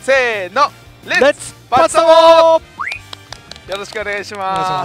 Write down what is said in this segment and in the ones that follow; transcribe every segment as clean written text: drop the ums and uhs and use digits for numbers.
せーの、レッツバツタモよろしくお願いします。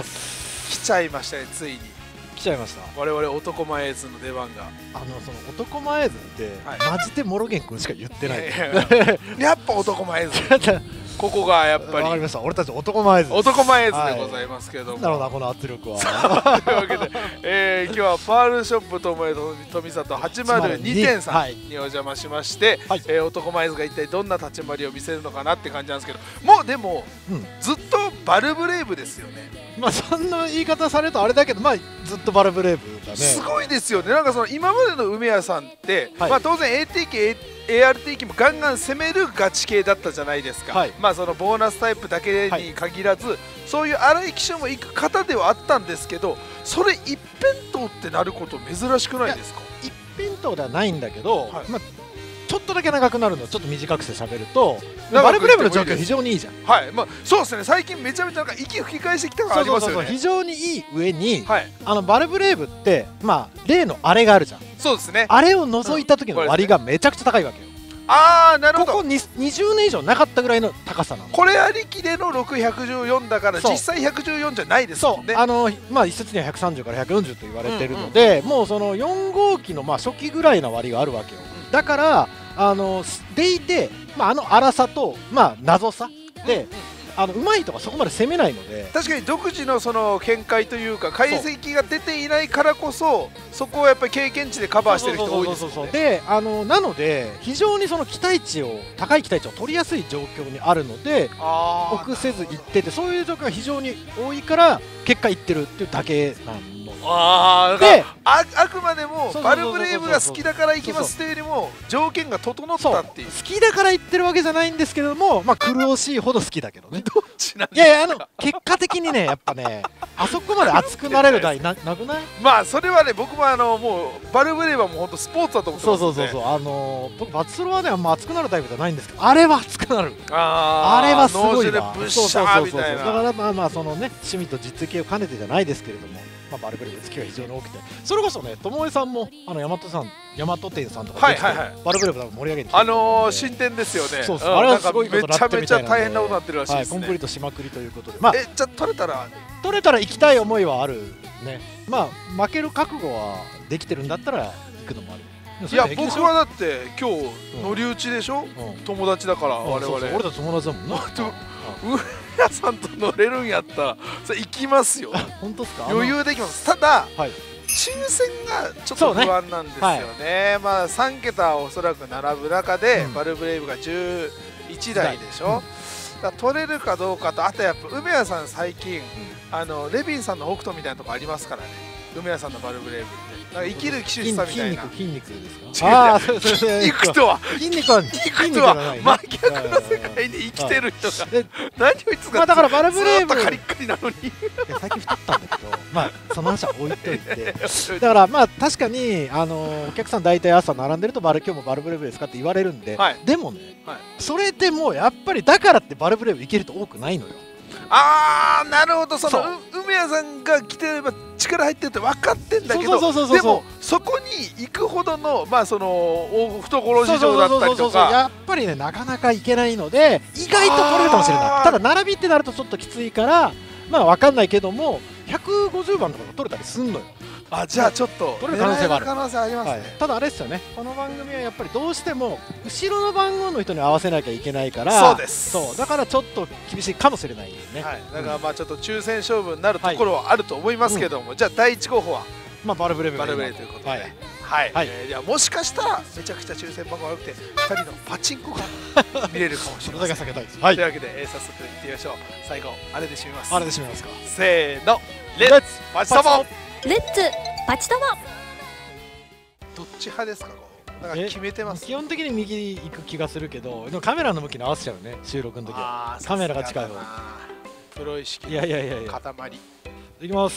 来ちゃいましたね、ついに。 来ちゃいました。 我々男前図の出番が。 その男前図って、マジでモロゲン君しか言ってない。 やっぱ男前図。ここがやっぱり。 わかりました。俺たち男前図。 男前図でございますけども。 なるほど、この圧力は。 というわけで、今日はパールショップともえ富里802店さんにお邪魔しまして、男前図が一体どんな立ち回りを見せるのかなって感じなんですけど、もうでも、ずっとバルブレイブですよね。 まあそんな言い方されるとあれだけど、まあずっとバルブレイブだね。 すごいですよね。なんかその今までの梅屋さんって、まあ当然 AT 機 ART 機もガンガン攻めるガチ系だったじゃないですか。まあそのボーナスタイプだけに限らず、そういう荒い機種も行く方ではあったんですけど、それ一辺倒ってなること珍しくないですか？ 一辺倒ではないんだけど、まあちょっとだけ長くなるのをちょっと短くして喋ると、バルブレイブの状況非常にいいじゃん。 はい、まあそうですね。最近めちゃめちゃなんか息吹き返してきた感ありますよね。 非常にいい上に、バルブレイブってまあ例のあれがあるじゃん。 そうですね。 あれを除いた時の割りがめちゃくちゃ高いわけよ。 ああ、なるほど。 ここ20年以上なかったぐらいの高さなの。 これありきでの6114だから実際114じゃないですもんね。 まあ一説には130から140と言われてるので、もうその4号機のまあ初期ぐらいの割りがあるわけよ。だからでいて、まあ粗さとまあ謎さで。うまいとかそこまで攻めないので、 確かに独自のその見解というか解析が出ていないからこそ、そこをやっぱり経験値でカバーしてる人多いですよね。 でなので非常にその高い期待値を取りやすい状況にあるので、臆せずいってて、そういう状況が非常に多いから結果いってるっていうだけなの。 で、あくまでもバルブレイブが好きだから行きますというよりも条件が整ったっていう。 好きだから行ってるわけじゃないんですけれども、まあ苦しいほど好きだけどね。 どっちなんですか？いやいや、結果的にね、やっぱね、あそこまで熱くなれる台なくない？ まあそれはね、僕ももうバルブレイブはもう本当スポーツだと思ってます。 そう僕バツロはね、あんま熱くなるタイプじゃないんですけど、あれは熱くなる。あれはすごいわ。だからまあそのね、趣味と実績を兼ねてじゃないですけれども。まあバルブレイブ好きが非常に多くて、それこそね、ともえさんも大和店さんとかバルブレイブ多分盛り上げに来て新店ですよね。 そうそう、あれはすごいことめちゃめちゃ大変なことになってるらしいですね。 コンプリートしまくりということで、 まあじゃあ取れたら行きたい思いはあるね。まあ負ける覚悟はできてるんだったら行くのもある。 いや僕はだって今日乗り打ちでしょ。友達だから我々。 俺たち友達だもんな。 上田さんと乗れるんやったらそれ行きますよ。 本当ですか？ 余裕できます。ただ抽選がちょっと不安なんですよね。まあ3桁おそらく並ぶ中でバルブレイブが11台でしょ。取れるかどうかと、あとやっぱ梅谷さん最近レビンさんの北斗みたいなとこありますからね。梅谷さんのバルブレイブって生きる騎手さみたいな。 筋肉ですか？ 肉とは筋肉は真逆の世界に生きてる人が何を言ってたか。 だからバルブレイブカリッカリなのに最近太ったんだけど、まあその話は置いといて、だからまあ確かにお客さん大体朝並んでると今日もバルブレイブですかって言われるんで、でもね、それでもやっぱりだからってバルブレイブいけると多くないのよ。 なるほど。その梅谷さんが来てれば力入ってるって分かってんだけど、でもそこに行くほどのまあその懐事情だったりとか、 やっぱりねなかなか行けないので意外と取れるかもしれない。ただ並びってなるとちょっときついからまあ分かんないけども150番とか取れたりすんのよ。 じゃあちょっと取れる可能性がある。 可能性ありますね。 ただあれですよね、この番組はやっぱりどうしても後ろの番号の人に合わせなきゃいけないから、そうだからちょっと厳しいかもしれないですね。 だからまあちょっと抽選勝負になるところはあると思いますけども、じゃあ第1候補はまあバルブレイブということで、いやもしかしたらめちゃくちゃ抽選番号が良くて2人のパチンコが見れるかもしれません。というわけで早速いってみましょう。最後あれで締めます。 あれで締めますか。 せーの、レッツパチタモ。 レッツパチタモ。 どっち派ですか？なんか決めてます？ 基本的に右行く気がするけど、でもカメラの向きに合わせちゃうね、収録の時は。カメラが近い方。 プロ意識。 いや塊。 いきます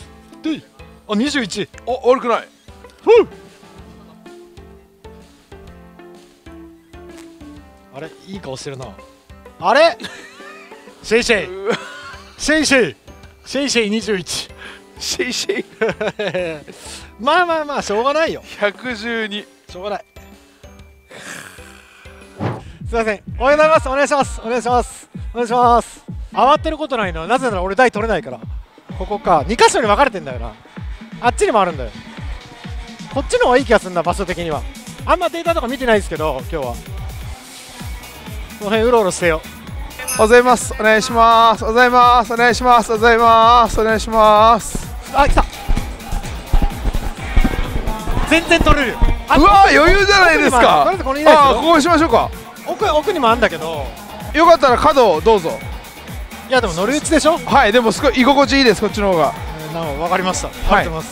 。21。 悪くない。 あれいい顔してるな。あれシェイシェイ21。 シェイシェイまあしょうがないよ。 112。 しょうがない。 すいません、おはようございます。お願いします。お願いします。お願いします。慌てることないのはなぜなら俺台取れないから。ここか、2箇所に分かれてんだよな。あっちにもあるんだよ。こっちの方がいい気がするんだ、場所的には。あんまデータとか見てないですけど、今日はこの辺うろうろしてよ。 おはようございます。お願いします。おはようございます。お願いします。おはようございます。お願いします。 あ、来た。全然取れる。 うわー、余裕じゃないですか。 とりあえずここにいないですよ。 ここにしましょうか。 奥にもあるんだけど、 よかったら角をどうぞ。 いやでも乗り打ちでしょ。 はい、でもすごい居心地いいです、こっちの方が。 分かりました。ありがとうございます。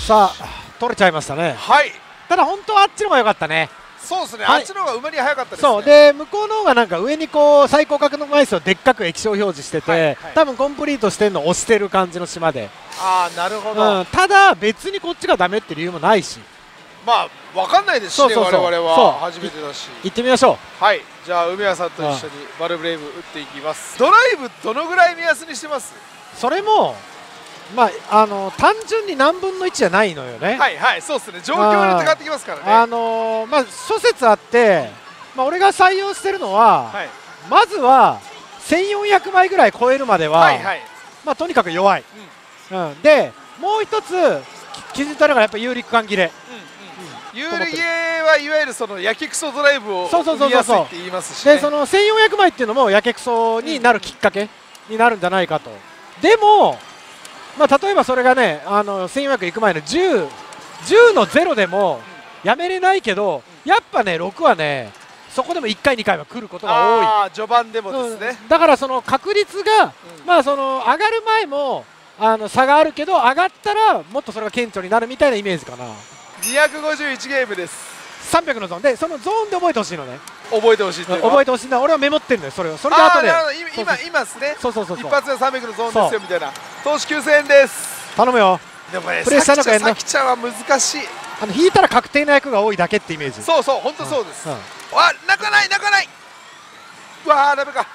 さあ取れちゃいましたね。 はい。 ただ本当はあっちの方が良かったね。 そうですね、あっちの方が馬に早かったですね。 そうで、向こうの方がなんか上にこう最高角度枚数をでっかく液晶表示してて、多分コンプリートしてるのを押してる感じの島で。 ああ、なるほど。 ただ別にこっちがダメって理由もないし、 まあ分かんないですしね、我々は初めてだし。行ってみましょう。はい、じゃあ梅谷さんと一緒にバルブレイブ打っていきます。ドライブどのぐらい目安にしてます？ それもまあ単純に何分の1じゃないのよね。 はいはい、そうですね、状況によって変わってきますからね。 まあ諸説あって、まあ俺が採用してるのは、まずは1400枚ぐらい超えるまでは、まあとにかく弱い。でもう一つ基準となるのがやっぱ有力感切れ。 有利ゲーはいわゆるそのやけくそドライブを見やすいって言いますし、 でその1400枚っていうのもやけくそになるきっかけになるんじゃないかと。でもまあ例えばそれがね1400いく前の10の0でもやめれないけど、やっぱね6はねそこでも1回2回は来ることが多い。 序盤でもですね。 だからその確率がまあその上がる前も差があるけど、上がったらもっとそれが顕著になるみたいなイメージかな。 251ゲームです。 300のゾーンで、そのゾーンで覚えてほしいのね。 覚えてほしいっていうのは覚えてほしいんだ。俺はメモってるんだよ、それを。それで後で今ですね。 そう一発で300のゾーンですよみたいな。投資9000円です。 頼むよ。 でもね、 プレッシャーなんかやんな。 さきちゃんは難しい。 引いたら確定の役が多いだけってイメージ。 そうそう、本当そうです。わ、泣かない泣かない。うわー、ダメか。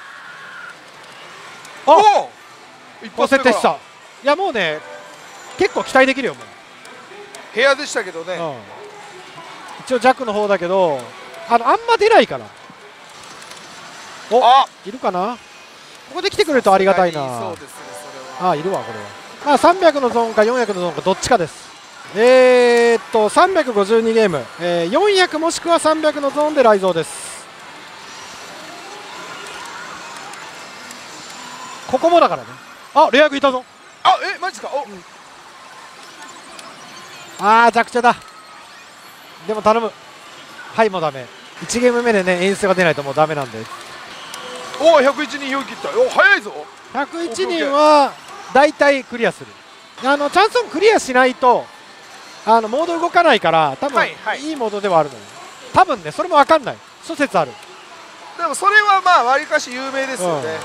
おお、一発設定した。いやもうね、結構期待できるよもう。 部屋でしたけどね。 一応弱の方だけど、あんま出ないから。お、いるかな。ここで来てくれるとありがたいな。 そうですね、それは。 いるわこれは。まあ300のゾーンか400のゾーンかどっちかです。352ゲーム、400もしくは300のゾーンで雷蔵です。ここもだからね。あ、レアグいたぞ。 マジですか。 弱者だ。でも頼む。はいもうダメ。1ゲーム目でね演出が出ないともうダメなんで。 おお、101人表切った。お、早いぞ。 101人はだいたいクリアする。チャンスオンクリアしないとモード動かないから、多分いいモードではあるのよ。多分ね、それも分かんない。諸説ある。 でもそれはまあわりかし有名ですよね。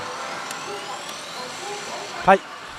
はい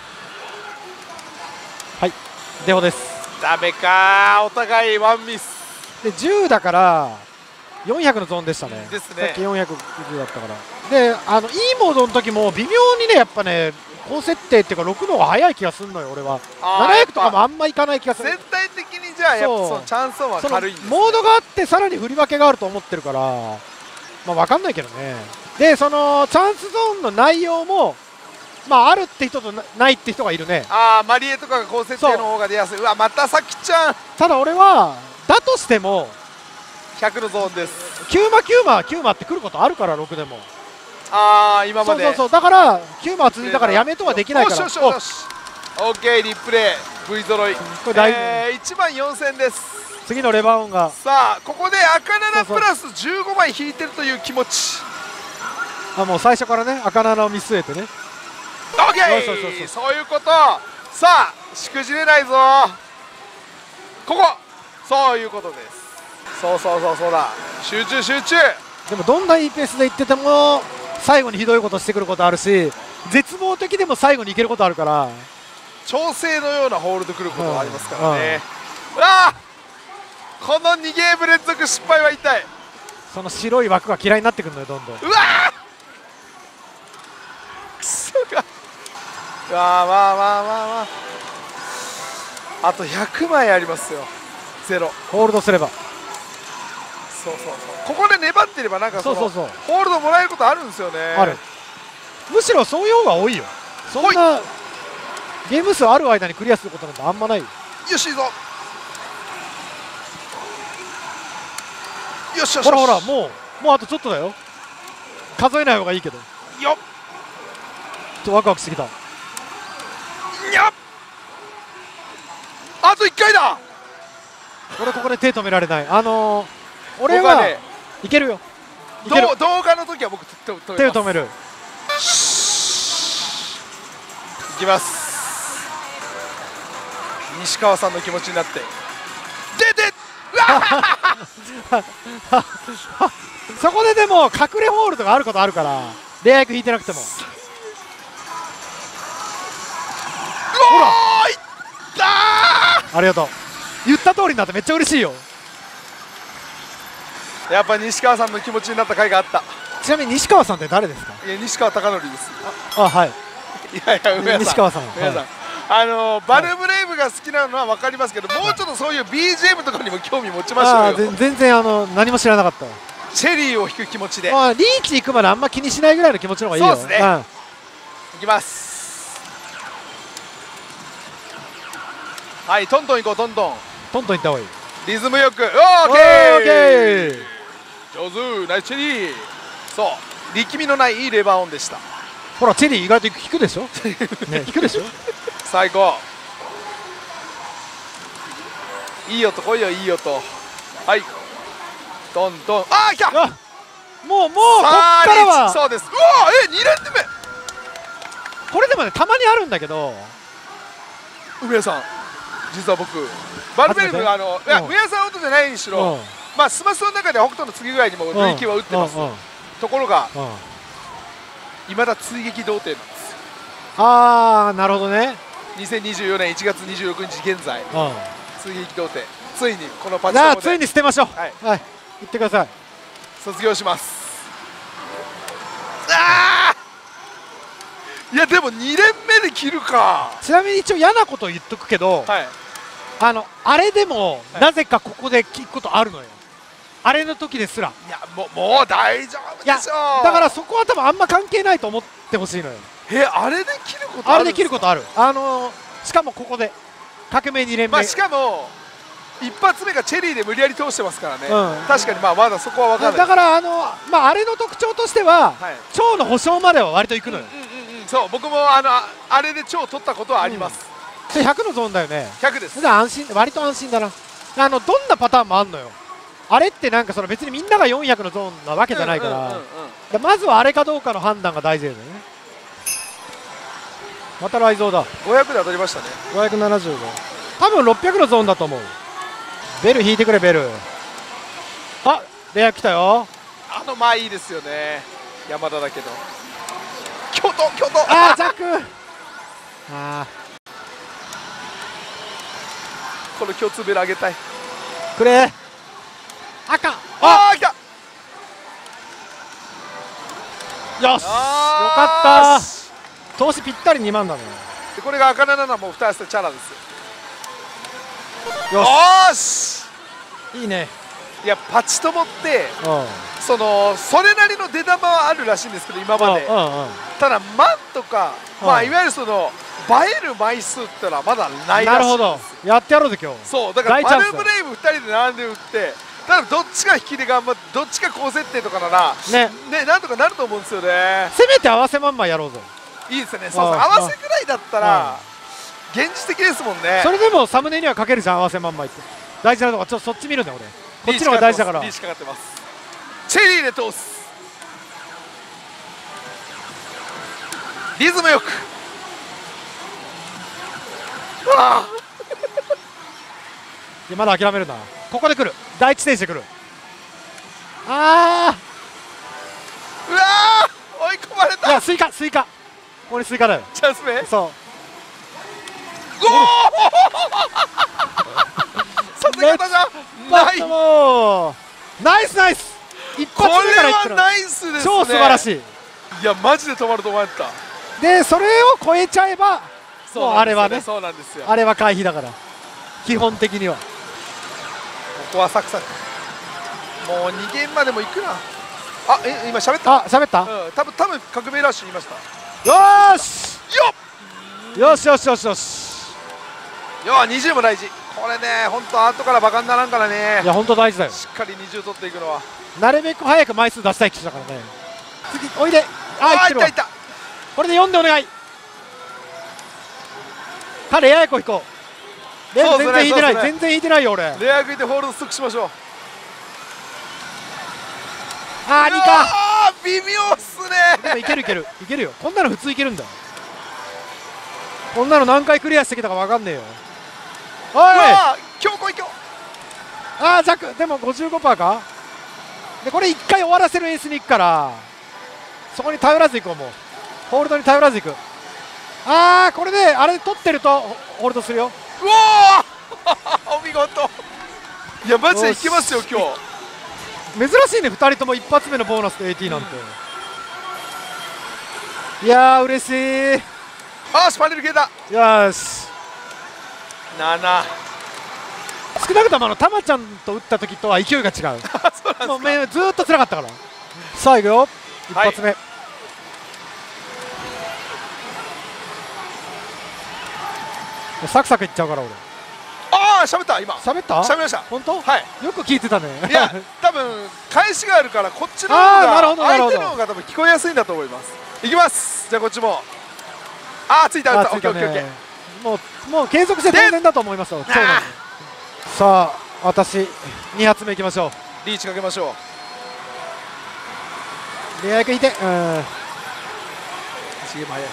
デホです。 ダメか、お互いワンミスで10だから400のゾーンでしたね。 ですね。 さっき490だったから。でいいモードの時も微妙にねやっぱね高設定っていうか6の方が早い気がするのよ俺は。700とかもあんまいかない気がする。 全体的にじゃあやっぱそのチャンスオンは軽いんですね。 モードがあってさらに振り分けがあると思ってるから、まあ分かんないけどね。でそのチャンスゾーンの内容もまああるって人とないって人がいるね。 マリエとかが高設定の方が出やすい。うわ、またさきちゃん。 ただ俺はだとしても 100のゾーンです。 9マってくることあるから6でも。 今までそうだから9マは続いたからやめとはできないから。 よしよしよし。オッケー、リプレイ V 揃い。これ1万4000です。 次のレバーオンが。 さあここで赤7プラス15枚引いてるという気持ち。 もう最初からね赤7を見据えてね。 オッケー、そういうこと。さあしくじれないぞここ。そういうことです。そうだ、集中。 でもどんないいペースでいってても最後にひどいことしてくることあるし、絶望的でも最後にいけることあるから、 調整のようなホールドくることがありますからね。この2ゲーム連続失敗は痛い。 その白い枠が嫌いになってくるのよどんどん。 うわクソが。まあと100枚ありますよ。ゼロホールドすれば。 そうここで粘ってればなんかホールドもらえることあるんですよね。 ある。むしろそういう方が多いよ。そんなゲーム数ある間にクリアすることなんてあんまないよ。 よしいいぞ。よしよし。 ほらほら、もうあとちょっとだよ。数えない方がいいけど。 よっ、 ちょっとワクワクしてきた。 にゃっ、あと1回だ。 俺ここで手止められない。俺はいけるよ。 動画の時は僕手を止める。 いきます。西川さんの気持ちになって出てそこででも隠れホールドがあることあるから、レア役引いてなくても。 ほらいったー。 ありがとう。言った通りになってめっちゃ嬉しいよ。 やっぱ西川さんの気持ちになった回があった。 ちなみに西川さんって誰ですか？ いや、西川貴教です。 はい。 いやいや、梅西川さん。 バルブレイブが好きなのは分かりますけど、もうちょっとそういう BGM とかにも興味持ちましょうよ。 全然何も知らなかった。 チェリーを弾く気持ちで。 リーチ行くまであんま気にしないぐらいの気持ちの方がいいよ。 そうですね。いきます。はい、トントン行こう、トントン行った方がいい。 リズムよく。オーケー。上手、ナイスチェリー。そう、力みのないいいレバーオンでした。 ほら、チェリー意外と引くでしょ。ね、引くでしょ。 最高。いい音来いよ、いい音。はい、トントン。あー、来た。 もうこっからはそうです。うわー、2連目。 これでもね、たまにあるんだけど、 梅さん、実は僕バルベルブ、いや、梅さん音じゃないにしろ、まあスマスの中では北斗の次ぐらいにも累計は打ってます。ところがいまだ追撃童貞なんですよ。 ああ、なるほどね。 2024年1月26日現在、追撃童貞、ついにこのパチコで、 ついに捨てましょう。はい、言ってください。 卒業します。あー、いやでも2連目で切るか。 ちなみに一応嫌なこと言っとくけど、あれでもなぜかここで聞くことあるのよ。あれの時ですら。 いや、もう大丈夫でしょう。 だからそこは多分あんま関係ないと思ってほしいのよ。 あれで切ることある？ あれで切ることある。しかもここで革命2連目。 しかも一発目がチェリーで無理やり通してますからね。確かにまだそこは分からない。 だからあれの特徴としては、超の保証までは割といくのよ。 そう、僕もあれで超取ったことはあります。 それ100のゾーンだよね。 100です。 割と安心だな。どんなパターンもあんのよ。あれってなんか別にみんなが400のゾーンなわけじゃないから、まずはあれかどうかの判断が大事だよね。また雷蔵だ。 500で当たりましたね。 575。多分600のゾーンだと思う。ベル引いてくれ、ベル。あ、レア来たよ。 まあいいですよね。山田だけど。京都。 あー、ジャック。 この共通ベル上げたい。 くれ。赤。 あー、来た。 よし、よかった。投資ぴったり2万だね。 これが赤7なもう2つチャラですよ。よし、 いいね。 いや、パチトモってそれなりの出玉はあるらしいんですけど、今まで。ただマンとか、いわゆる映える枚数ってのはまだないらしいんです。 なるほど、やってやろうぜ今日。 そうだからバルブレイブ2人で並んで打って、ただどっちが引きで頑張ってどっちが高設定とかならね、なんとかなると思うんですよね。 せめて合わせまんまやろうぜ。 いいですね。そう、合わせぐらいだったら現実的ですもんね。 それでもサムネにはかけるじゃん、合わせまんまいって。大事なとこ、ちょっとそっち見るんだよ俺。こっちの方が大事だから。 リーチかかってます。チェリーで通す。リズムよく。 まだ諦めるな。ここで来る。第一ステージで来る。ああ、 うわー、追い込まれた。 いや、スイカ。ここにスイカだよ。 チャンス目。 そう。 さすがだじゃない。 ナイス。一発目からいったの。 これはナイスですね。 超素晴らしい。 いや、マジで止まると思った。 で、それを超えちゃえば、もうあれはね、 そうなんですよ。 あれは回避だから、基本的には。 ここはサクサク。 もう2ゲームまでもいくな。あ、今喋った。 あ、喋った。 うん、多分革命ラッシュ言いました。 よーし。よしよしよしよし。 20も大事。これね、本当後からバカにならんからね。 いや、本当大事だよ。 しっかり20取っていくのは。 なるべく早く枚数出したい機種だからね。次、おいで。あ、いった。これで4でお願い。レアエコ引こう。全然引いてない、全然引いてないよ俺。 レアエコ引いてホールドストックしましょう。 あー、2か。 微妙っすね。 でもいけるよ。こんなの普通いけるんだよ。こんなの何回クリアしてきたか分かんねえよ。おい、 強行いこう。 あー、弱。でも 55% か。でこれ1回終わらせるエースに行くから、そこに頼らず行こう。もうホールドに頼らず行く。あー、これであれ取ってるとホールドするよ。 うわーお見事。いやマジでいけますよ今日。 珍しいね、2人とも一発目のボーナスと AT なんて。いやー嬉しい。 あーしパネル消えた。 よし 7。 少なくともたまちゃんと打った時とは勢いが違う。もうずーっと辛かったから。さあいくよ、一発目。サクサクいっちゃうから俺。 ああ、喋った今。 喋った？喋りました。 本当？ はい。 よく聞いてたね。 いや、多分返しがあるからこっちの方が相手の方が多分聞こえやすいんだと思います。いきます。じゃあこっちも。ああ、ついた。オッケーオッケーオッケー。もう継続して当然だと思いますよ。さあ私2発目いきましょう。 リーチかけましょう。レア役いて。 チゲも早い。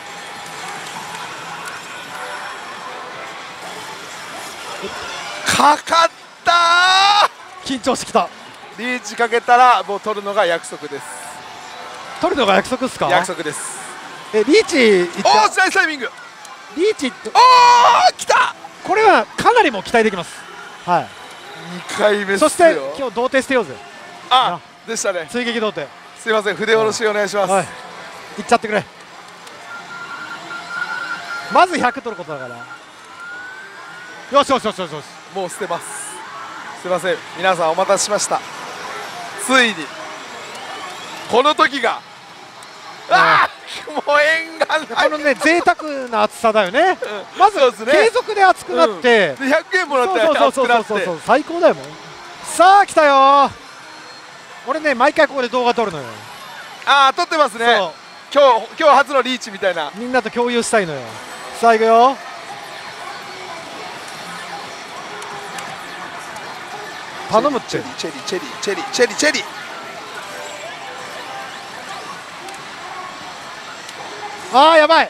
かかったー。緊張してきた。 リーチかけたらもう取るのが約束です。 取るのが約束ですか？ 約束です。 リーチいった。 おー、スライスタイミング。 リーチ、 おー、きた。 これはかなりも期待できます。はい。 2回目っすよ。 そして今日童貞捨てようぜ。 あ、でしたね。 追撃童貞。 すいません、筆下ろしお願いします。はい。 いっちゃってくれ。まず100取ることだから。よし。 もう捨てます。すいません、皆さんお待たせしました。ついにこの時が。ああ、もう縁がない。 このね、贅沢な厚さだよね。まず継続で熱くなって、 100円もらって熱くなって、 最高だよもん。さあ来たよ。俺ね、毎回ここで動画撮るのよ。 ああ、撮ってますね。今日初のリーチみたいな。 みんなと共有したいのよ。さあいくよ。頼むって。 チェリー。 ああ、やばい。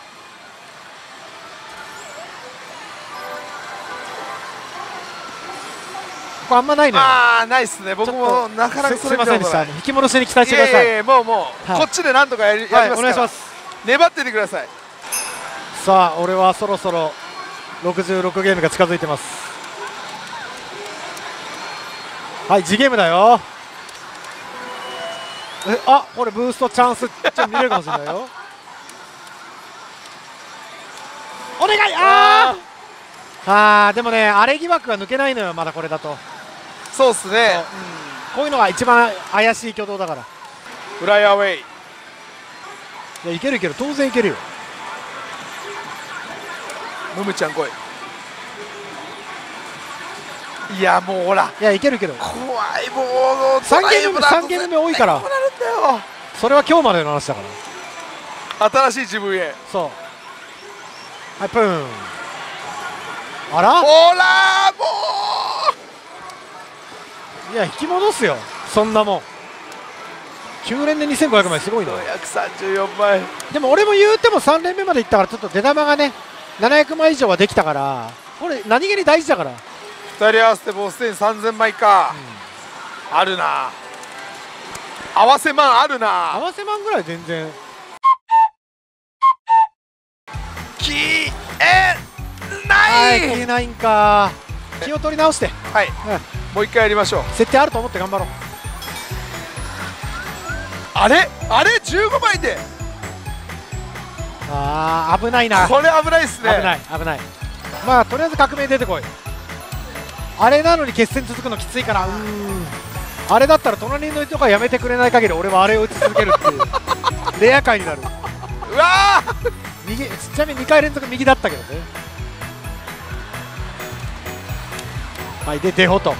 ここあんまないのよ。 ああ、ないっすね。僕もなかなかすみませんでした。引き戻しに期待してください。 もうこっちでなんとかやりますから。お願いします。 粘っててください。 さあ、俺はそろそろ66ゲームが近づいてます。はい、次ゲームだよ。あ、これブーストチャンス見れるかもしれないよ。お願い。でもね、あれ疑惑が抜けないのよ、まだこれだと。 そうっすね。 こういうのが一番怪しい挙動だから。 フライアウェイ。 いや、いける当然いけるよ。 ムムちゃん来い。いや、もうほら。 いや、いける。怖い。もう 3ゲーム目多いから。それは今日までの話だから。 新しい自分へ。 そう。はい、プーン。あら、 ほらもう。いや、引き戻すよ、そんなもん。9連で2500枚すごいな。 534枚。 でも俺も言うても3連目までいったから、ちょっと出玉がね700枚以上はできたから、これ何気に大事だから。 2人合わせてもうすでに3000枚か。あるな。合わせマンあるな。 合わせマンぐらい全然消えない。 消えないんか。気を取り直して。 はい、もう一回やりましょう。 設定あると思って頑張ろう。 あれ15枚で。 あー、危ないな。 これ危ないっすね。 危ない。まあとりあえず革命出てこい。あれなのに決戦続くのきついから。 あれだったら隣の人がやめてくれない限り俺はあれを打ち続けるっていうレア回になる。 うわ右、ちなみに2回連続右だったけどね。はい、でデホと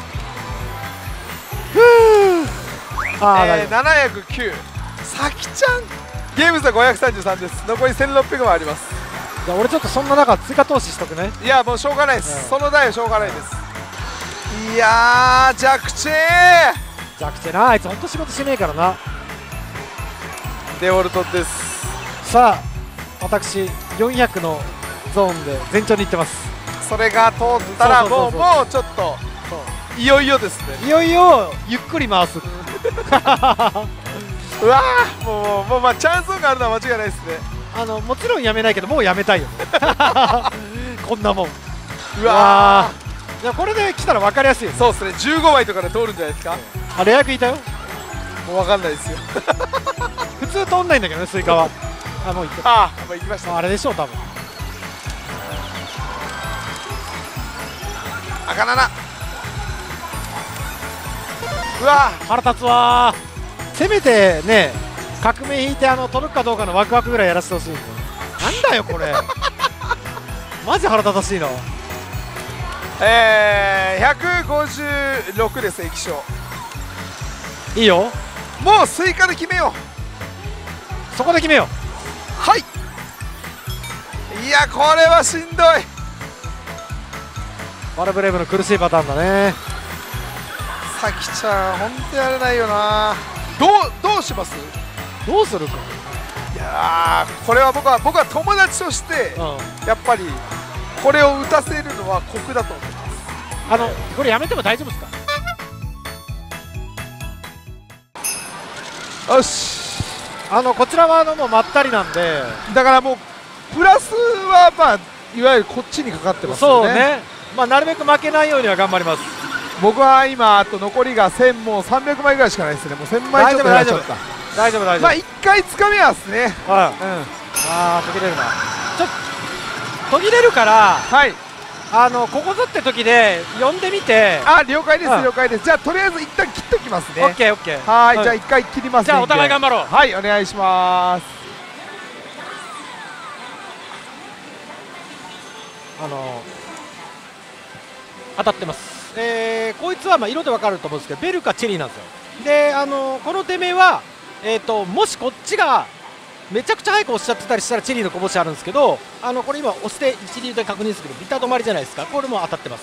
709、さきちゃんゲーム差533です。残り1600もあります。 じゃあ俺ちょっとそんな中追加投資しとくね。 いやもうしょうがないです、その台はしょうがないです。いやー弱チェな、あいつほんと仕事しねえからな。 デオルトです。 さあ私400のゾーンで前兆に行ってます。 それが通ったらもうちょっといよいよですね。 いよいよゆっくり回すうわーもうまあチャンスがあるのは間違いないですね。 もちろんやめないけどもうやめたいよねこんなもん。 うわー、いやこれで来たら分かりやすいよね。 そうですね、15枚とかで通るんじゃないですか。 レア役いたよ。 もう分かんないですよ普通通んないんだけどね、スイカは。もう行った。 もう行きました、 あれでしょう多分。 赤7。うわ腹立つわー。せめてね革命引いて取るかどうかのワクワクぐらいやらせてほしいんだよ。なんだよこれマジ腹立たしいの。 156です。液晶いいよ、 もうスイカで決めよそこで決めよう。 う。はい、いやこれはしんどい。 バルブレイブの苦しいパターンだね。 さきちゃん本当やれないよな。どうします？ どうするか。 いやーこれは僕は友達として、やっぱりこれを打たせるのは酷だと思います。 これやめても大丈夫ですか。 よし、 こちらはもうまったりなんで、 だからもうプラスはまあいわゆるこっちにかかってますよね。 そうね、なるべく負けないようには頑張ります。 僕は今あと残りが1000、もう300枚ぐらいしかないですね。もう1000枚ちょっとやっちゃった。 大丈夫まあ1回つかみはですね。 途切れるな。途切れるから、 はい、 ここぞって時で呼んでみて。 了解です、了解です。じゃあとりあえず一旦切っときますね。 オッケーオッケー。 はい、じゃあ1回切りますね。 じゃあお互い頑張ろう。 はい、お願いします。 当たってます。こいつは色で分かると思うんですけどベルかチェリーなんですよ。でこの出目は、もしこっちがめちゃくちゃ早く押しちゃってたりしたらチェリーのこぼしあるんですけど、これ今押して一流で確認するけどビタ止まりじゃないですか。これも当たってます。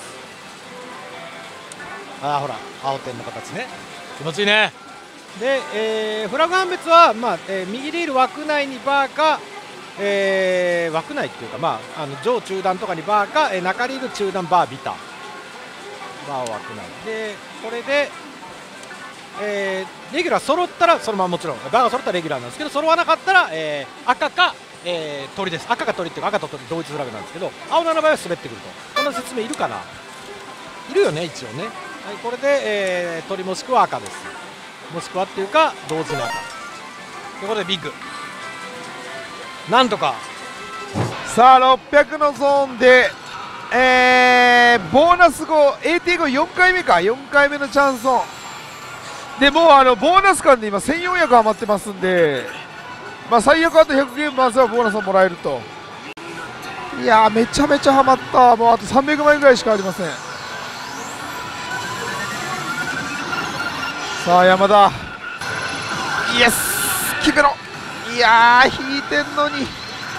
ほら青点の形ね、気持ちいいね。で、フラグ判別は、右レール枠内にバーか、枠内っていうか、上中段とかにバーか、中リール中段バービタバー枠内で、これで、レギュラー揃ったらそのままもちろんバーが揃ったらレギュラーなんですけど、揃わなかったら、赤か、鳥です。赤か鳥っていうか赤と鳥同一フラグなんですけど、青7倍は滑ってくると。この説明いるかな。いるよね一応ね。はい、これで、鳥もしくは赤です。もしくはっていうか同時の赤ということでビッグなんとか。 さあ600のゾーンで、ボーナス後 AT 後4回目か、4回目のチャンスオンで、もうボーナス間で今1400余ってますんで、最悪あと100ゲーム回せばボーナスをもらえると。いやーめちゃめちゃハマった。もうあと300枚ぐらいしかありません。さあ山田、イエス決めろ。いやー引いてんのに、イ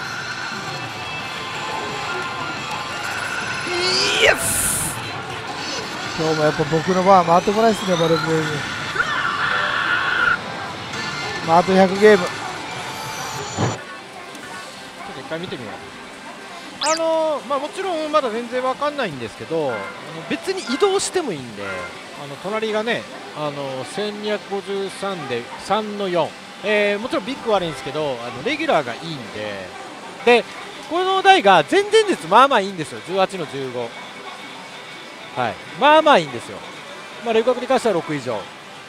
エス。今日もやっぱ僕の番回ってこないですね、バルブレイブ。あと100ゲーム。 一回見てみよう。もちろんまだ全然わかんないんですけど、別に移動してもいいんで、隣がね、1253で3の4、もちろんビッグ悪いんですけど、レギュラーがいいんで、この台が前々日まあまあいいんですよ。18の15、はい、まあまあいいんですよ。レゴ学に関しては6以上、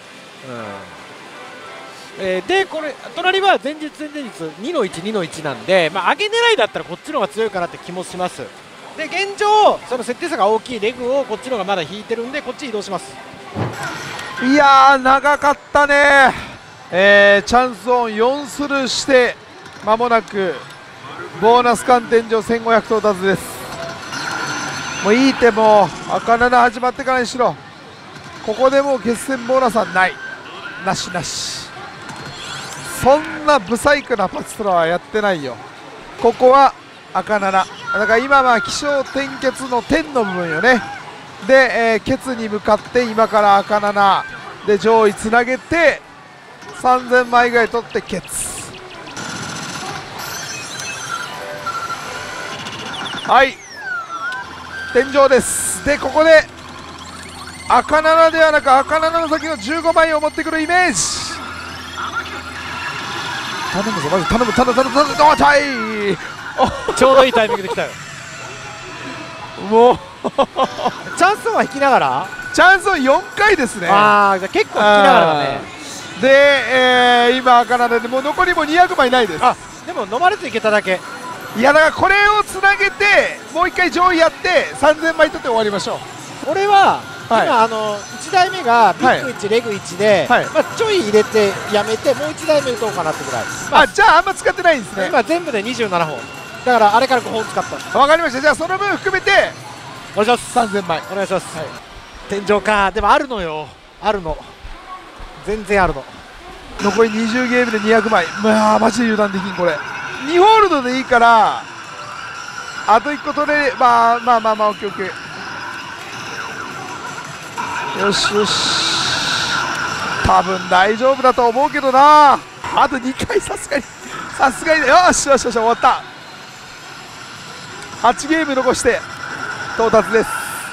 でこれ隣は前日前々日2の1、2の1なんで、上げ狙いだったらこっちの方が強いかなって気もします。で現状その設定差が大きいレグをこっちの方がまだ引いてるんで、こっち移動します。 いやー長かったね。チャンスオン4スルーして間もなくボーナス間天井1500到達です。もういいって、もう赤7始まってからにしろ。ここでもう決戦ボーナスはない、なしなし。そんなブサイクなパチスロはやってないよ。ここは赤7だから今は起承転結の点の部分よね。で、ケツに向かって今から赤7で上位つなげて3000枚ぐらい取ってケツ。はい天井です。でここで赤7ではなく赤7の先の15枚を持ってくるイメージ。頼むぞ、まず頼む頼む頼む頼む。おたいちょうどいいタイミングで来たよ。 もうチャンスは引きながら、 チャンスは4回ですね。 ああ、じゃ結構引きながらだね。 で、今赤7でもう残りも200枚ないです。 あ、でも飲まれていけただけ。 いやだからこれをつなげてもう1回上位やって3000枚取って終わりましょう。 俺は、 はい、 今1台目がビッグ1、レグ1で、 はい、 まあ、ちょい入れてやめてもう1台目打とうかなってぐらい、 まあ、じゃああんま使ってないんですね。 今全部で27本だからあれから5本使った。 わかりました。じゃあその分含めてお願いします。 3000枚お願いします、はい、天井か。でもあるのよ、あるの、全然あるの。 残り20ゲームで200枚。まあマジで油断できん。これ2ホールドでいいからあと1個取れれば、まあまあまあオッケーオッケー、よしよし、多分大丈夫だと思うけどな。あと2回さすがによしよしよし終わった。8ゲーム残して到達です。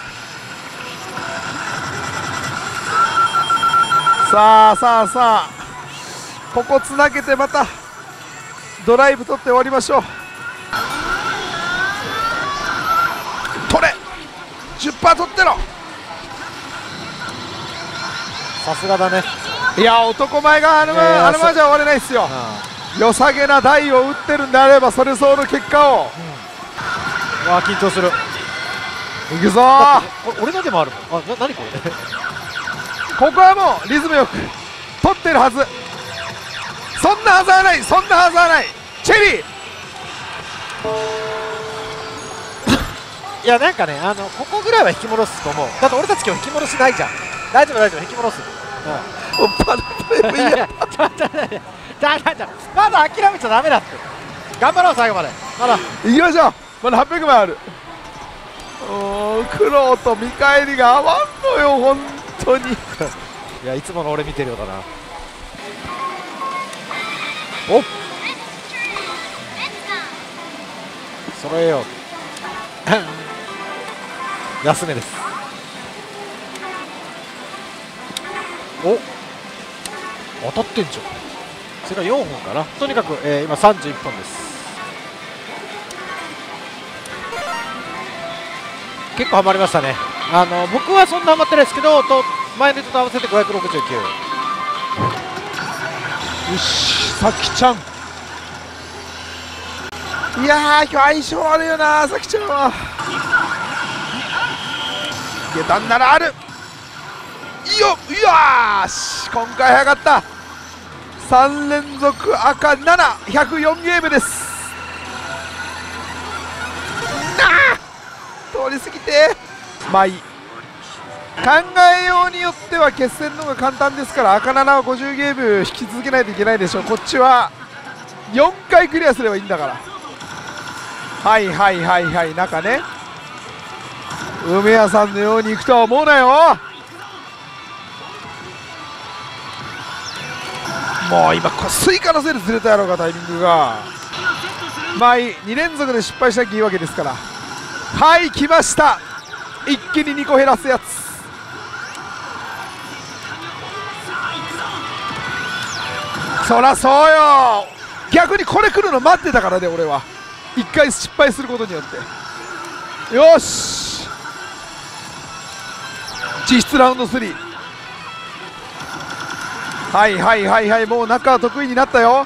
さあさあさあ、ここつなげてまたドライブ取って終わりましょう。取れ 10% 取ってろ。 さすがだね。 いや男前があのままじゃ終われないですよ。良さげな台を打ってるんであればそれ相応の結果を、 わあ緊張する。 いくぞー。俺のでもあるもん。何これここはもうリズムよく取ってるはず。そんなはずはない、そんなはずはない。チェリーいやなんかね、ここぐらいは引き戻すと思う。だって俺たち今日引き戻しないじゃん。大丈夫大丈夫、引き戻す。 パルプレブいやまだ諦めちゃダメだって。頑張ろう最後まで。まだ行きましょう。まだ800枚ある。苦労と見返りが合わんのよ本当にいやいつもの俺見てるようだな。お揃えよう安めです。お当たってんじゃん。それが4本かな。とにかく、今31本です。結構ハマりましたね。僕はそんなハマってないですけど、前の人と合わせて569。 よしさきちゃん、いやー今日相性悪いよなさきちゃんは。下段ならあるよし今回早かった。3連続赤7104ゲームです。通り過ぎてまあいい。考えようによっては決戦の方が簡単ですから赤7は50ゲーム引き続けないといけないでしょう。こっちは4回クリアすればいいんだから。はいはいはいはい、中ね、梅屋さんのようにいくとは思うなよ。もう今スイカのせいでずれたやろうがタイミングが。まあいい、2連続で失敗しなきゃいいわけですから。はい来ました、一気に2個減らすやつ。そらそうよ、逆にこれ来るの待ってたからね俺は。1回失敗することによってよし実質ラウンド3。はいはいはいはい、もう中は得意になったよ。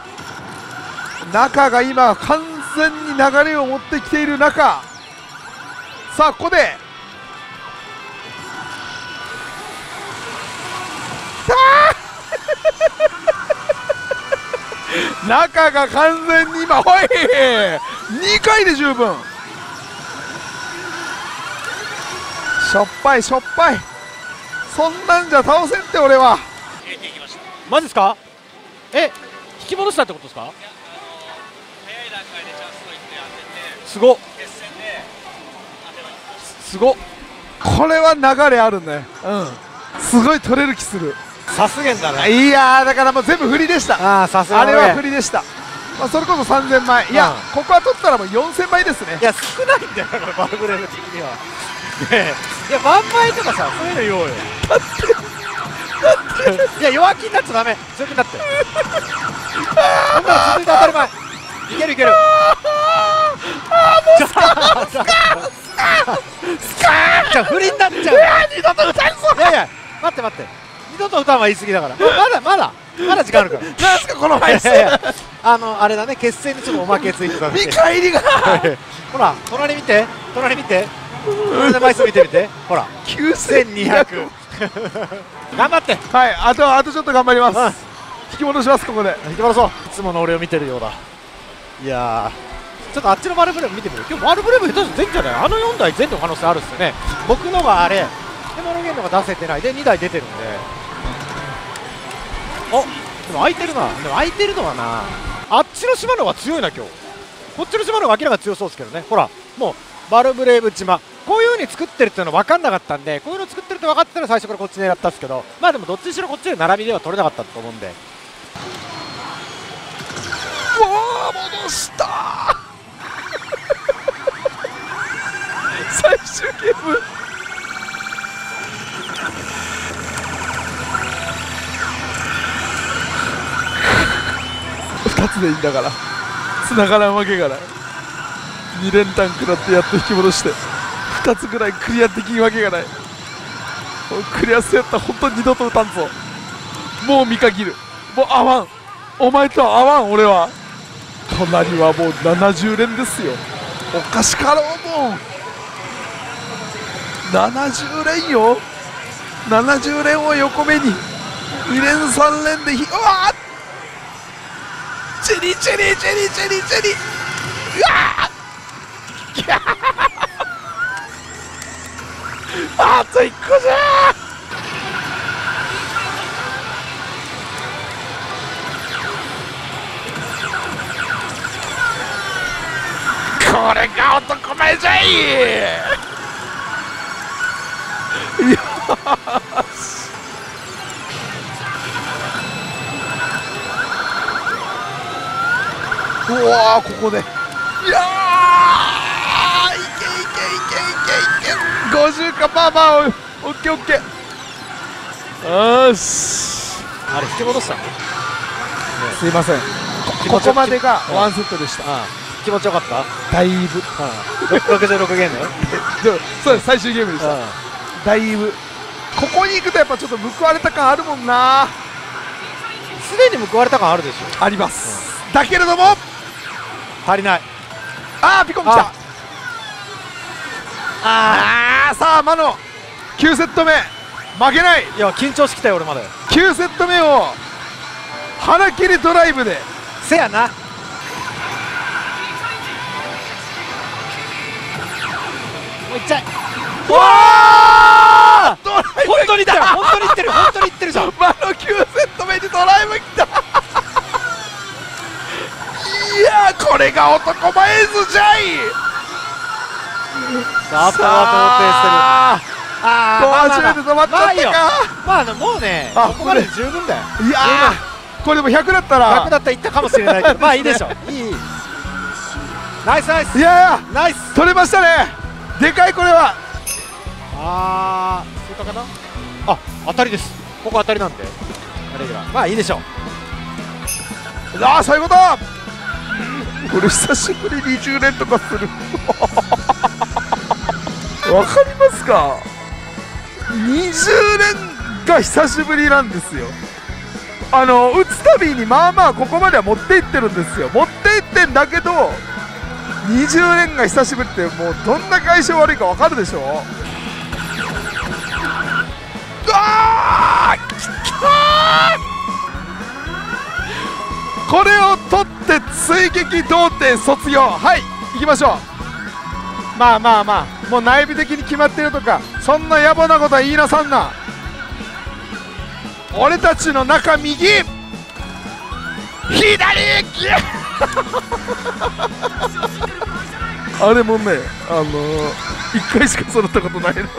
中が今完全に流れを持ってきている中、さあここで中が完全に今、おい2回で十分。しょっぱいしょっぱい、そんなんじゃ倒せんって俺は。 マジですか？引き戻したってことですか？すごっ、すごっ、 これは流れあるね。すごい取れる気する。 さすがだね。 いやー、だからもう全部振りでした。 さすがあれは振りでした。それこそ3000枚、いや、ここは取ったらもう4000枚ですね。 いや、少ないんだよ、バルブレーブ的には。いや、万枚とかさ、そういうの言おうよ。いや、弱気になっちゃダメ、強気になって。ほんなら続いて当たり前。いけるいける。じゃあ不利になっちゃう。 二度と打たんぞ。 いやいや、待って待って、二度と打たんは言い過ぎだから。まだ時間あるから。 なんすかこの枚数。 あれだね、決戦にちょっとおまけついてたんで。 見返りがほら、隣見て、隣見て、枚数見てみて、ほら、9200。頑張って。 はい、あとちょっと頑張ります。引き戻します、ここで。 引き戻そう。いつもの俺を見てるようだ。いやー、ちょっとあっちのバルブレーブ見てみる。今日バルブレーブ下手すると全じゃない。あの4台全の可能性あるっすよね。僕のがあれで、モノゲームが出せてないで2台出てるんで。でも空いてるな。でも空いてるのはな、あっちの島の方が強いな今日。こっちの島の方が明らかに強そうですけどね。ほら、もうバルブレーブ島、こういう風に作ってるっていうの分かんなかったんで、こういうの作ってるって分かったら最初からこっち狙ったんですけど、まあでもどっちにしろこっちで並びでは取れなかったと思うんで。 戻した最終ゲーム。2つでいいんだから、繋がらんわけがない。2連単食らってやっと引き戻して2つぐらいクリアできんわけがない。クリアスやったら本当に二度と打たんぞ。もう見限る。もう合わん、お前とは合わん。俺は隣はもう70連ですよ。おかしかろうもん。70連よ。70連を横目に2連3連でうわー、チェリチェリチェリチェリチェリ、うわーあと1個じゃー。これが男前じゃい。よし、うわー、ここで、いやー、いけいけいけいけいけ、50か、まあまあ、オッケーオッケー。よし、 あれ引き戻したの、 すいません、ここまでがワンセットでした。 気持ちよかった。 だいぶ 66ゲームそうです、最終ゲームでした。だいぶここに行くとやっぱちょっと報われた感あるもんな。 すでに報われた感あるでしょ。 あります、だけれども足りない。 ピコン来た。さあマノ9セット目負けない。 いや緊張してきたよ俺まで。 9セット目を腹切りドライブで。 せやな。もういっちゃい。うわー、本当にいったよ、本当にいってる、本当にいってるじゃん。 マノ9セット目にドライブきた。いやー、これが男前図じゃい。 あとは初めて止まっちゃったか。 まあもうね、ここまで十分だよ。 いやー、これでも100だったら 100だったらいったかもしれないけど、まあいいでしょ。いい、ナイスナイス。 いやいや、 ナイス、 取れましたね。でかい、これは。 通過かな。当たりです。ここ当たりなんでレギュラー、まあいいでしょう。 そういうこと。これ久しぶり20連とかする。わかりますか。20連が久しぶりなんですよ。打つたびにまあまあここまでは持っていってるんですよ。持っていってんだけど20連が久しぶりって、もうどんな相性悪いかわかるでしょ。きたーこれを取って追撃同点卒業。はい、行きましょう。まあまあまあ、もう内部的に決まってるとかそんな野暮なことは言いなさんな。俺たちの中右左あれもね、1回しか揃ったことないの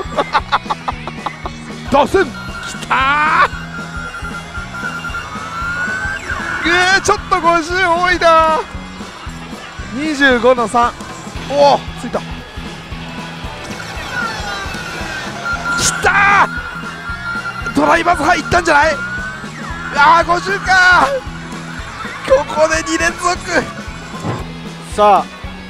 出せん、きたー、ちょっと50多いな。25の3、おおついた、きたー、ドライバーズ入ったんじゃない。あー50か、ここで2連続。 さあ、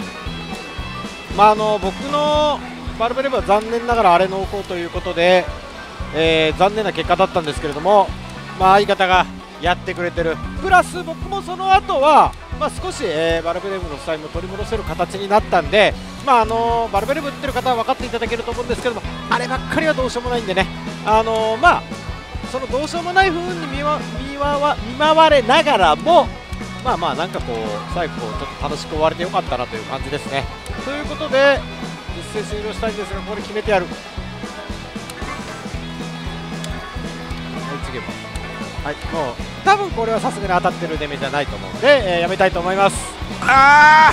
僕のバルブレブは残念ながらあれ濃厚ということで、残念な結果だったんですけれども、相方がやってくれてる、プラス僕もその後は、少し、バルブレブのスタイルも取り戻せる形になったんで、バルブレブ打ってる方は分かっていただけると思うんですけども、あればっかりはどうしようもないんでね、そのどうしようもない部分に見舞われながらも、なんかこう最後ちょっと楽しく終われてよかったなという感じですね。ということで実戦終了したいんですが、ここで決めてやる。次もはい、もう多分これはさすがに当たってる出目じゃないと思うので、やめたいと思います。 あ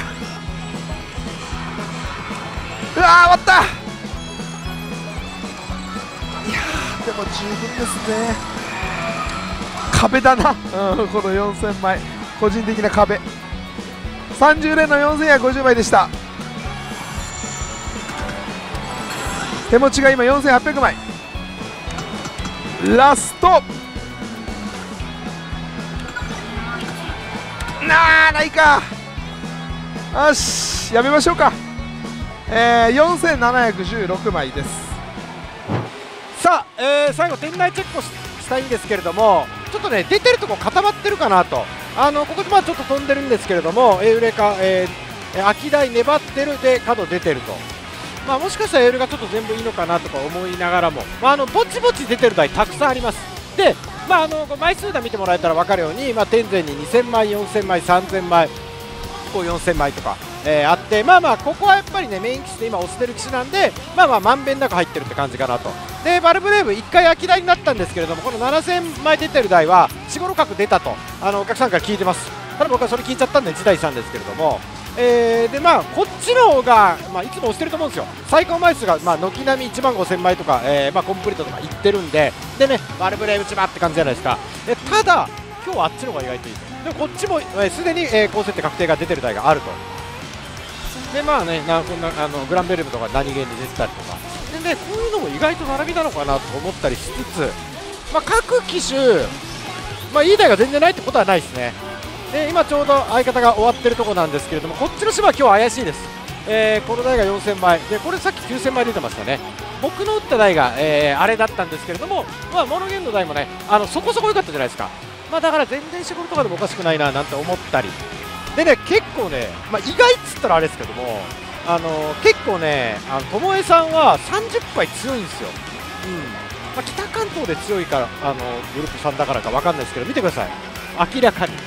ー、うわー終わった。いやーでも十分ですね。壁だな、この4000枚個人的な壁。30連の4150枚でした。手持ちが今4800枚。ラストないか。よし、やめましょうか。4716枚です。 さあ、最後店内チェックをしたいんですけれども、ちょっとね出てるとこ固まってるかなと。ここでちょっと飛んでるんですけれども、エウレカ、空き台粘ってるで角出てると、もしかしたらエウレがちょっと全部いいのかなとか思いながらも、ぼちぼち出てる台たくさんあります。で、枚数で見てもらえたら分かるように、天前に2000枚、4000枚、3000枚、こう4000枚とか、あって、ここはやっぱりねメイン機種で今押してる機種なんで、まんべんなく入ってるって感じかなと。でバルブレーブ1回空き台になったんですけれども、この7000枚出てる台は4、5角出たとお客さんから聞いてます。ただ僕はそれ聞いちゃったんで辞退したんですけれども、でこっちの方が、いつも押してると思うんですよ。最高枚数が、軒並み1万5000枚とか、コンプリートとかいってるんで、でねバルブレーブちまって感じじゃないですか。ただ今日はあっちの方が意外といいと。でこっちもすでに高設定確定が出てる台があると。でこんなグランベルムとか何気に出てたりとかで、こういうのも意外と並びなのかなと思ったりしつつ、各機種、いい台が全然ないってことはないですね。で今ちょうど相方が終わってるところなんですけれども、こっちの島は今日怪しいです。この台が4000枚で、これさっき9000枚出てましたね。僕の打った台が、あれだったんですけれども、モノゲンの台もねそこそこ良かったじゃないですか。だから全然仕事とかでもおかしくないななんて思ったりでね、結構ね、意外っつったらあれですけども、結構ねともえさんは30杯強いんですよ。北関東で強いからグループさんだからか分かんないですけど、見てください、明らかに。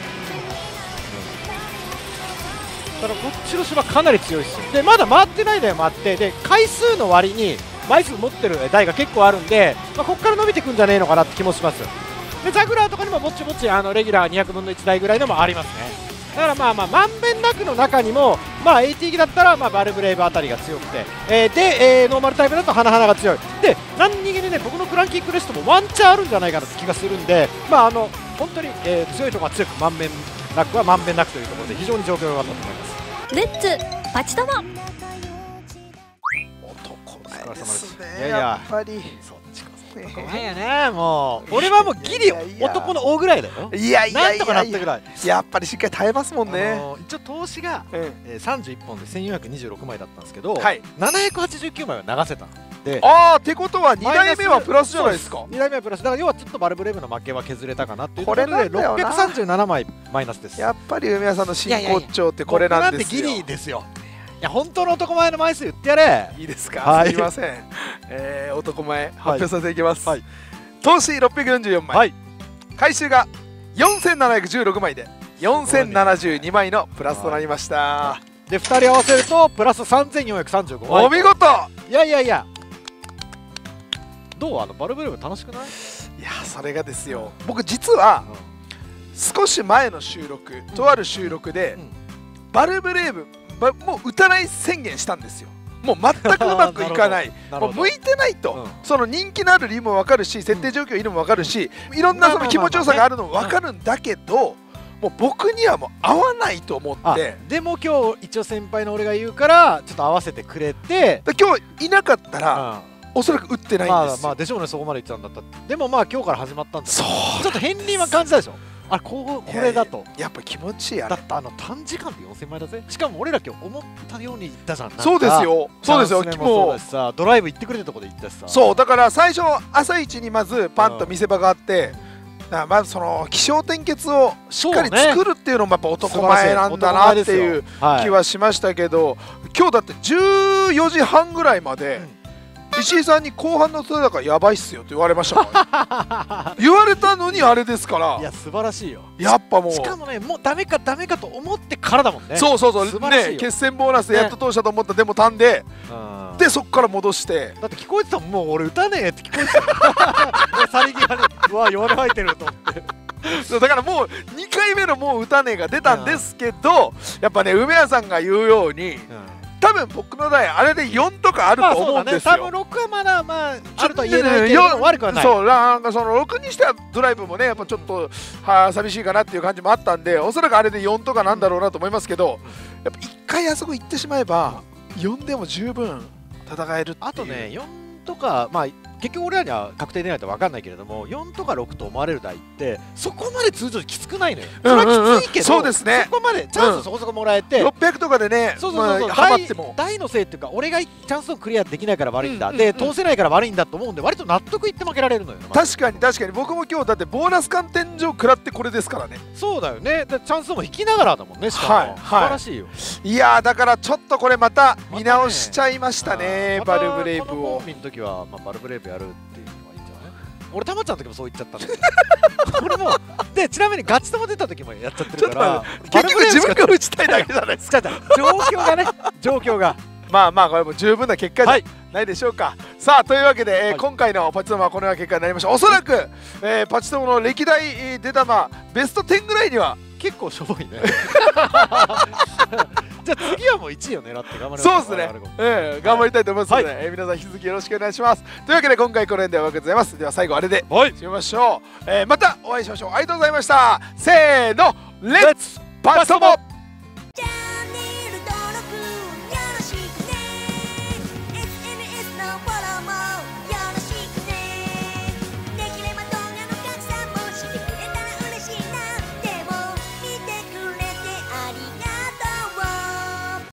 だからこっちの芝かなり強いですよ。でまだ回ってない台もあって、で回数の割に枚数持ってる台が結構あるんで、ここから伸びてくんじゃねえのかなって気もします。でジャグラーとかにもぼちぼちレギュラー200分の1台ぐらいのもありますね。だからまんべんなくの中にも、AT 機だったらバルブレーブあたりが強くて、で、ノーマルタイプだと花々が強い。で何気にね僕のクランキークレストもワンチャンあるんじゃないかなって気がするんで、本当に、強いところが強く、まんべんなくはまんべんなくというところで非常に状況が良かったと思います。 レッツパチタマ。 男前ですね。 いややっぱり男前やね。もう俺はもうギリ男の大ぐらいだよ。なんとかなったぐらい。 やっぱりしっかり耐えますもんね。 一応投資が31本で1426枚だったんですけど、 はい、 789枚は流せた。でってことは2台目はプラスじゃないですか。 2台目はプラスだから、要はちょっとバルブレーブの負けは削れたかなっていうところで637枚マイナスです。 やっぱり梅谷さんの真骨頂ってこれなんですよ。 僕なんてギリですよ。いや本当の男前の枚数言ってやれ。 いいですか、すみません。男前発表させていきます。投資644枚、 回収が4716枚で4072枚のプラスとなりました。 で2人合わせるとプラス3435枚。 お見事。 いやいやいや、どうバルブレイブ楽しくない？ いやそれがですよ、僕実は少し前の収録、とある収録でバルブレイブもう打たない宣言したんですよ。もう全くうまくいかないもう向いてないと、その人気のある理由も分かるし、設定状況いるのも分かるし、いろんなその気持ちよさがあるのも分かるんだけど、もう僕にはもう合わないと思って。 でも今日一応先輩の俺が言うからちょっと合わせてくれて、 今日いなかったらおそらく打ってないんですよ。 まあでしょうね、そこまで言ってたんだったら。でもまあ今日から始まったんだ。そう、ちょっと片鱗は感じたでしょ。これだとやっぱ気持ちいい。だって短時間で4000枚だぜ。しかも俺ら今日思ったように言ったじゃん。 そうですよ、そうですよ。 もうさ、ドライブ行ってくれたとこで行ったしさ。 そうだから最初朝一にまずパンと見せ場があって、まずその起承転結をしっかり作るっていうのもやっぱ男前なんだなっていう気はしましたけど、今日だって14時半ぐらいまで石井さんに後半の取れ高やばいっすよって言われましたから言われたのにあれですから。 いや素晴らしいよ。 やっぱもうしかもね、もうダメかと思ってからだもんね。 そうね、決戦ボーナスでやっと通したと思ったでもたんで、でそっから戻して。 だって聞こえてたもん、もう俺打たねえって聞こえてた去り際にうわ弱音吐いてると思ってだからもう2回目のもう打たねえが出たんですけど、やっぱね梅谷さんが言うように、多分僕の代あれで4とかあると思うんですよ。 多分6はまだあるとは言えないけど悪くはない。 そうなんかその6にしてはドライブもねやっぱちょっと寂しいかなっていう感じもあったんで、おそらくあれで4とかなんだろうなと思いますけど、やっぱ1回あそこ行ってしまえば4でも十分戦えるっていう。 あとね4とか結局俺らには確定でないと分かんないけれども、4とか6と思われる台ってそこまで通常きつくないのよ。それはきついけど、 そうですね、 そこまでチャンスそこそこもらえて、 600とかでねハマっても台のせいっていうか、俺がチャンスをクリアできないから悪いんだ、で通せないから悪いんだと思うんで、割と納得いって負けられるのよ。 確かに僕も今日だってボーナス観点上食らってこれですからね。 そうだよね、チャンスも引きながらだもんね。しかも素晴らしいよ。 いやだからちょっとこれまた見直しちゃいましたね、バルブレイブを。 このコンビの時はバルブレイブやるっていうのはいいんじゃない？俺たまちゃんの時もそう言っちゃったんだけど俺もで、ちなみにガチ友出た時もやっちゃってるから、 結局自分が打ちたいだけじゃないですか状況がまあこれも十分な結果じゃないでしょうか。さあというわけで、今回のパチ友はこのような結果になりました。おそらく、パチ友の歴代出玉ベスト10ぐらいには結構しょぼいねじゃあ次はもう1位を狙って頑張ります。 そうですね、頑張りたいと思いますので、皆さん引き続きよろしくお願いします。というわけで今回この辺でお別れございます。では最後あれで締めましょう。またお会いしましょう。ありがとうございました。せーの、レッツパチ友。